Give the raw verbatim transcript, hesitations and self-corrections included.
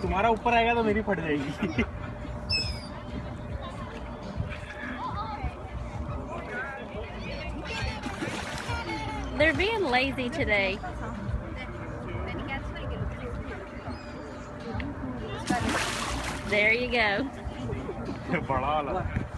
तुम्हारा ऊपर आएगा तो मेरी फट जाएगी। They're being lazy today. There you go. बड़ा वाला